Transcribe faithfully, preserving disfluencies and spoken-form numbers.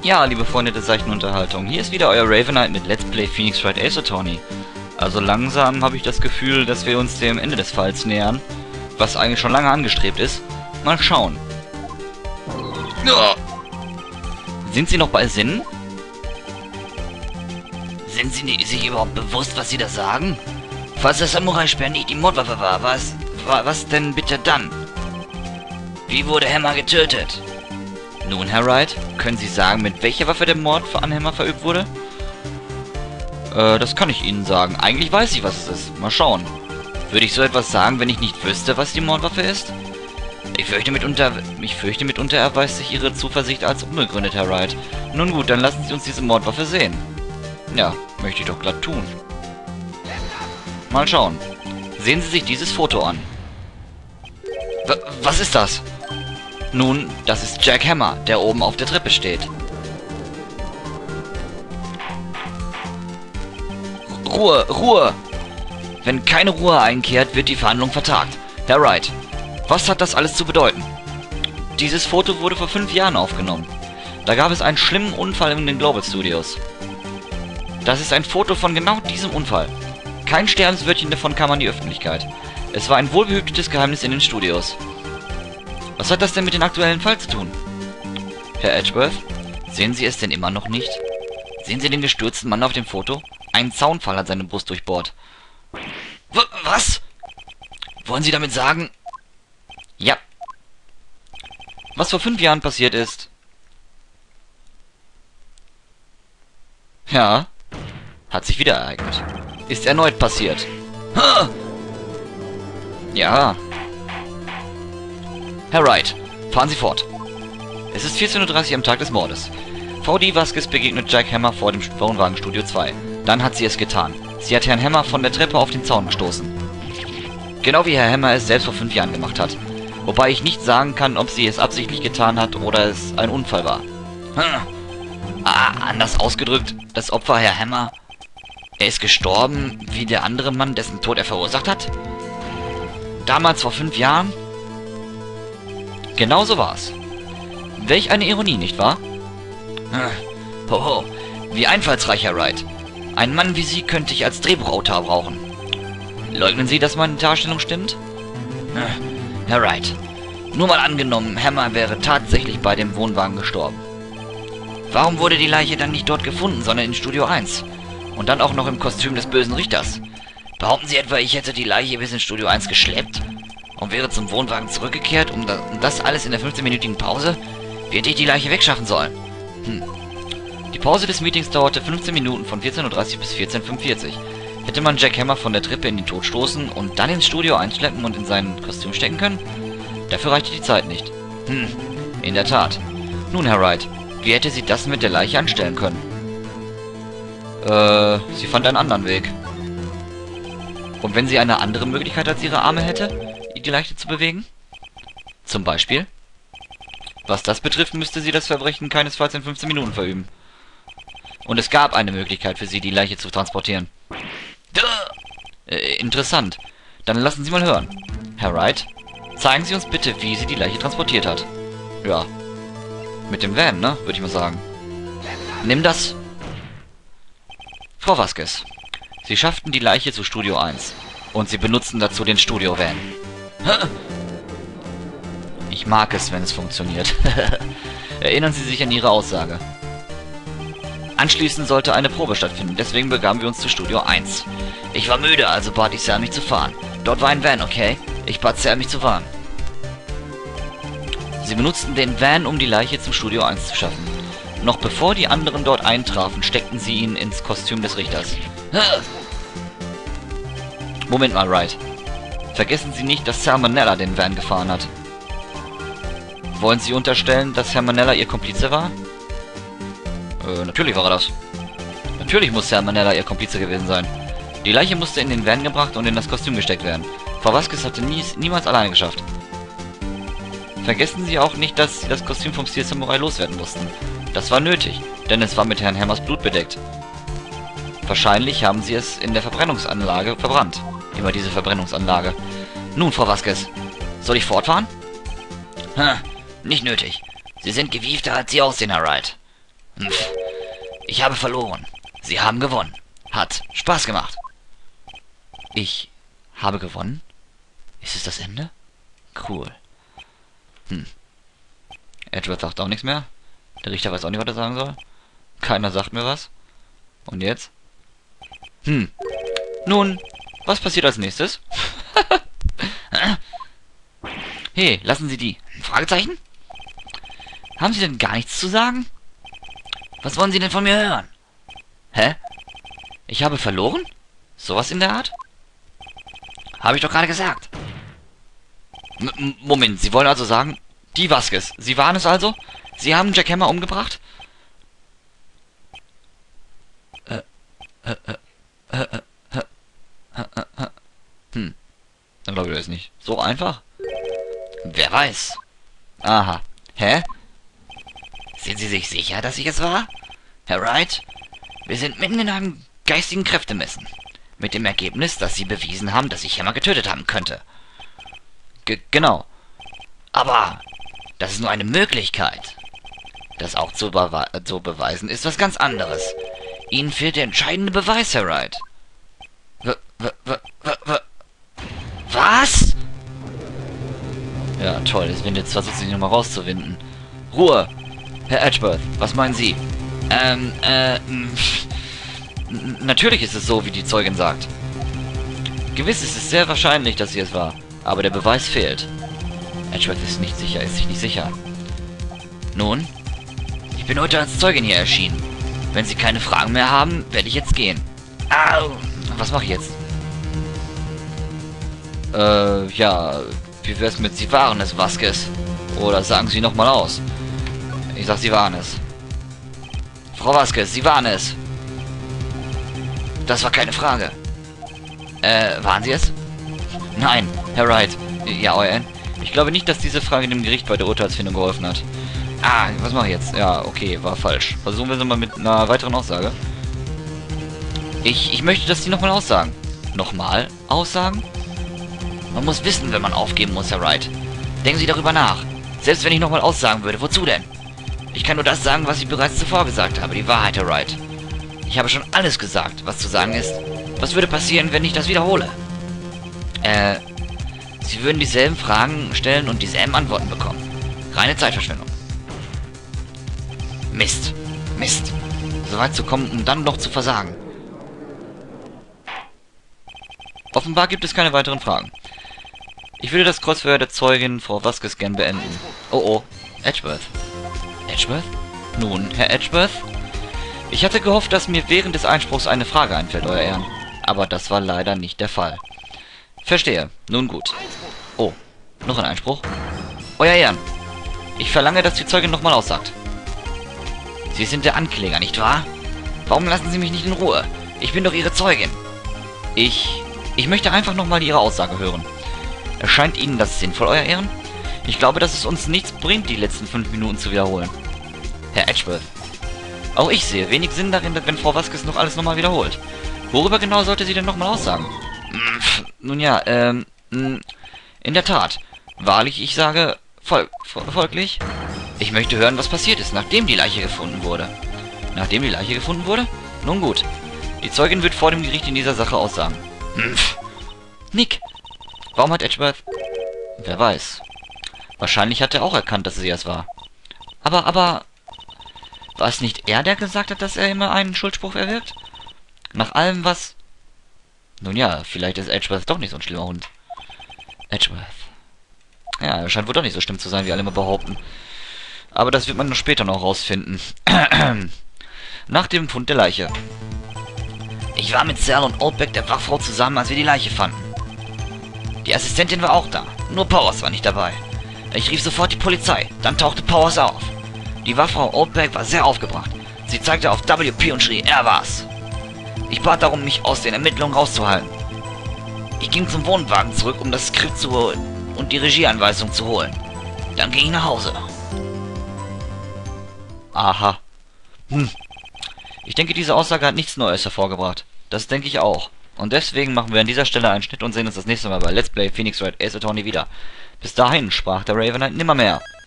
Ja, liebe Freunde der seichten Unterhaltung, hier ist wieder euer Ravenite mit Let's Play Phoenix Wright Ace Attorney. Also langsam habe ich das Gefühl, dass wir uns dem Ende des Falls nähern, was eigentlich schon lange angestrebt ist. Mal schauen. Ja. Sind Sie noch bei Sinnen? Sind Sie sich überhaupt bewusst, was Sie da sagen? Falls der Samurai-Speer nicht die Mordwaffe war, was, was denn bitte dann? Wie wurde Hammer getötet? Nun, Herr Wright, können Sie sagen, mit welcher Waffe der Mord an Hammer verübt wurde? Äh, das kann ich Ihnen sagen. Eigentlich weiß ich, was es ist. Mal schauen. Würde ich so etwas sagen, wenn ich nicht wüsste, was die Mordwaffe ist? Ich fürchte mitunter, ich fürchte mitunter erweist sich Ihre Zuversicht als unbegründet, Herr Wright. Nun gut, dann lassen Sie uns diese Mordwaffe sehen. Ja, möchte ich doch glatt tun. Mal schauen. Sehen Sie sich dieses Foto an. W- was ist das? Nun, das ist Jack Hammer, der oben auf der Treppe steht. Ruhe, Ruhe! Wenn keine Ruhe einkehrt, wird die Verhandlung vertagt. Herr Wright, was hat das alles zu bedeuten? Dieses Foto wurde vor fünf Jahren aufgenommen. Da gab es einen schlimmen Unfall in den Global Studios. Das ist ein Foto von genau diesem Unfall. Kein Sterbenswörtchen davon kam an die Öffentlichkeit. Es war ein wohlbehütetes Geheimnis in den Studios. Was hat das denn mit dem aktuellen Fall zu tun? Herr Edgeworth, sehen Sie es denn immer noch nicht? Sehen Sie den gestürzten Mann auf dem Foto? Ein Zaunfall hat seine Brust durchbohrt. W was? Wollen Sie damit sagen? Ja. Was vor fünf Jahren passiert ist? Ja. Hat sich wieder ereignet. Ist erneut passiert. Ha! Ja. Herr Wright, fahren Sie fort. Es ist vierzehn Uhr dreißig am Tag des Mordes. V D Vasquez begegnet Jack Hammer vor dem Wohnwagenstudio zwei. Dann hat sie es getan. Sie hat Herrn Hammer von der Treppe auf den Zaun gestoßen. Genau wie Herr Hammer es selbst vor fünf Jahren gemacht hat. Wobei ich nicht sagen kann, ob sie es absichtlich getan hat oder es ein Unfall war. Hm. Ah, anders ausgedrückt, das Opfer Herr Hammer. Er ist gestorben, wie der andere Mann, dessen Tod er verursacht hat? Damals vor fünf Jahren? Genau so war's. Welch eine Ironie, nicht wahr? Hm. Hoho, wie einfallsreich, Herr Wright. Ein Mann wie Sie könnte ich als Drehbuchautor brauchen. Leugnen Sie, dass meine Darstellung stimmt? Hm. Herr Wright, nur mal angenommen, Hammer wäre tatsächlich bei dem Wohnwagen gestorben. Warum wurde die Leiche dann nicht dort gefunden, sondern in Studio eins? Und dann auch noch im Kostüm des bösen Richters. Behaupten Sie etwa, ich hätte die Leiche bis in Studio eins geschleppt und wäre zum Wohnwagen zurückgekehrt, um das alles in der fünfzehnminütigen Pause? Wie hätte ich die Leiche wegschaffen sollen? Hm. Die Pause des Meetings dauerte fünfzehn Minuten von vierzehn Uhr dreißig bis vierzehn Uhr fünfundvierzig. Hätte man Jack Hammer von der Treppe in den Tod stoßen und dann ins Studio einschleppen und in sein Kostüm stecken können? Dafür reichte die Zeit nicht. Hm, in der Tat. Nun, Herr Wright, wie hätte sie das mit der Leiche anstellen können? Äh, sie fand einen anderen Weg. Und wenn sie eine andere Möglichkeit als ihre Arme hätte, die Leiche zu bewegen? Zum Beispiel? Was das betrifft, müsste sie das Verbrechen keinesfalls in fünfzehn Minuten verüben. Und es gab eine Möglichkeit für sie, die Leiche zu transportieren. Äh, interessant. Dann lassen Sie mal hören. Herr Wright, zeigen Sie uns bitte, wie sie die Leiche transportiert hat. Ja. Mit dem Van, ne? Würde ich mal sagen. Nimm das. Frau Vasquez, Sie schafften die Leiche zu Studio eins. Und Sie benutzten dazu den Studio-Van. Ich mag es, wenn es funktioniert. Erinnern Sie sich an Ihre Aussage. Anschließend sollte eine Probe stattfinden, deswegen begaben wir uns zu Studio eins. Ich war müde, also bat ich Sam, mich zu fahren. Dort war ein Van, okay? Ich bat Sam, mich zu fahren. Sie benutzten den Van, um die Leiche zum Studio eins zu schaffen. Noch bevor die anderen dort eintrafen, steckten sie ihn ins Kostüm des Richters. Moment mal, Wright. Vergessen Sie nicht, dass Salmonella den Van gefahren hat. Wollen Sie unterstellen, dass Salmonella Ihr Komplize war? Äh, natürlich war er das. Natürlich muss Salmonella Ihr Komplize gewesen sein. Die Leiche musste in den Van gebracht und in das Kostüm gesteckt werden. Frau Vasquez hatte nie, niemals alleine geschafft. Vergessen Sie auch nicht, dass Sie das Kostüm vom Steel Samurai loswerden mussten. Das war nötig, denn es war mit Herrn Hammers Blut bedeckt. Wahrscheinlich haben Sie es in der Verbrennungsanlage verbrannt. Immer diese Verbrennungsanlage. Nun, Frau Vasquez, soll ich fortfahren? Hm, nicht nötig. Sie sind gewiefter, als Sie aussehen, Herr Wright. Hm. Ich habe verloren. Sie haben gewonnen. Hat Spaß gemacht. Ich habe gewonnen? Ist es das Ende? Cool. Hm. Edward sagt auch nichts mehr. Der Richter weiß auch nicht, was er sagen soll. Keiner sagt mir was. Und jetzt? Hm. Nun, was passiert als nächstes? Hey, lassen Sie die. Fragezeichen? Haben Sie denn gar nichts zu sagen? Was wollen Sie denn von mir hören? Hä? Ich habe verloren? Sowas in der Art? Habe ich doch gerade gesagt. M Moment, Sie wollen also sagen, die Vasquez, Sie waren es also? Sie haben Jack Hammer umgebracht? Äh, äh, äh, äh, äh, äh, äh, äh, hm. Dann glaube ich das nicht. So einfach? Wer weiß. Aha. Hä? Sind Sie sich sicher, dass ich es war? Herr Wright? Wir sind mitten in einem geistigen Kräftemessen. Mit dem Ergebnis, dass Sie bewiesen haben, dass ich Hammer getötet haben könnte. G genau. Aber das ist nur eine Möglichkeit. Das auch zu, bewe zu beweisen ist was ganz anderes. Ihnen fehlt der entscheidende Beweis, Herr Wright. W w w w w was? Ja, toll. Das wird jetzt versucht, sich nochmal rauszuwinden. Ruhe! Herr Edgeworth, was meinen Sie? Ähm, äh, natürlich ist es so, wie die Zeugin sagt. Gewiss ist es sehr wahrscheinlich, dass sie es war, aber der Beweis fehlt. Edgeworth ist nicht sicher, ist sich nicht sicher. Nun, ich bin heute als Zeugin hier erschienen. Wenn Sie keine Fragen mehr haben, werde ich jetzt gehen. Au! Was mache ich jetzt? Äh, ja, wie wär's mit Sie waren es, Vasquez? Oder sagen Sie nochmal aus. Ich sag, Sie waren es. Frau Vasquez, Sie waren es. Das war keine Frage. Äh, waren Sie es? Nein, Herr Wright. Ja, euer Ehren. Ich glaube nicht, dass diese Frage dem Gericht bei der Urteilsfindung geholfen hat. Ah, was mache ich jetzt? Ja, okay, war falsch. Versuchen wir es mal mit einer weiteren Aussage. Ich, ich möchte, dass Sie nochmal aussagen. Nochmal aussagen? Man muss wissen, wenn man aufgeben muss, Herr Wright. Denken Sie darüber nach. Selbst wenn ich nochmal aussagen würde, wozu denn? Ich kann nur das sagen, was ich bereits zuvor gesagt habe, die Wahrheit, Herr Wright. Ich habe schon alles gesagt, was zu sagen ist. Was würde passieren, wenn ich das wiederhole? Äh, Sie würden dieselben Fragen stellen und dieselben Antworten bekommen. Reine Zeitverschwendung. Mist. Mist. So weit zu kommen, um dann noch zu versagen. Offenbar gibt es keine weiteren Fragen. Ich würde das Kreuzverhör der Zeugin Frau Vasquez gern beenden. Oh oh, Edgeworth. Edgeworth? Nun, Herr Edgeworth? Ich hatte gehofft, dass mir während des Einspruchs eine Frage einfällt, Euer Ehren. Aber das war leider nicht der Fall. Verstehe. Nun gut. Oh, noch ein Einspruch? Euer Ehren, ich verlange, dass die Zeugin nochmal aussagt. Sie sind der Ankläger, nicht wahr? Warum lassen Sie mich nicht in Ruhe? Ich bin doch Ihre Zeugin. Ich... Ich möchte einfach nochmal Ihre Aussage hören. Erscheint Ihnen das sinnvoll, Euer Ehren? Ich glaube, dass es uns nichts bringt, die letzten fünf Minuten zu wiederholen. Herr Edgeworth. Auch ich sehe wenig Sinn darin, wenn Frau Vasquez noch alles nochmal wiederholt. Worüber genau sollte sie denn nochmal aussagen? Pff, nun ja, ähm, in der Tat. Wahrlich, ich sage, fol folglich. Ich möchte hören, was passiert ist, nachdem die Leiche gefunden wurde. Nachdem die Leiche gefunden wurde? Nun gut. Die Zeugin wird vor dem Gericht in dieser Sache aussagen. Pff. Nick. Warum hat Edgeworth... Wer weiß. Wahrscheinlich hat er auch erkannt, dass sie es war. Aber, aber... War es nicht er, der gesagt hat, dass er immer einen Schuldspruch erwirkt? Nach allem, was... Nun ja, vielleicht ist Edgeworth doch nicht so ein schlimmer Hund. Edgeworth. Ja, er scheint wohl doch nicht so schlimm zu sein, wie alle immer behaupten. Aber das wird man noch später noch rausfinden. Nach dem Fund der Leiche. Ich war mit Sal und Oldbeck, der Wachfrau, zusammen, als wir die Leiche fanden. Die Assistentin war auch da, nur Powers war nicht dabei. Ich rief sofort die Polizei, dann tauchte Powers auf. Die Wachfrau Oldbeck war sehr aufgebracht. Sie zeigte auf W P und schrie, er war's. Ich bat darum, mich aus den Ermittlungen rauszuhalten. Ich ging zum Wohnwagen zurück, um das Skript zu holen und die Regieanweisung zu holen. Dann ging ich nach Hause. Aha. Hm. Ich denke, diese Aussage hat nichts Neues hervorgebracht. Das denke ich auch. Und deswegen machen wir an dieser Stelle einen Schnitt und sehen uns das nächste Mal bei Let's Play Phoenix Wright Ace Attorney wieder. Bis dahin sprach der Raven halt nimmermehr.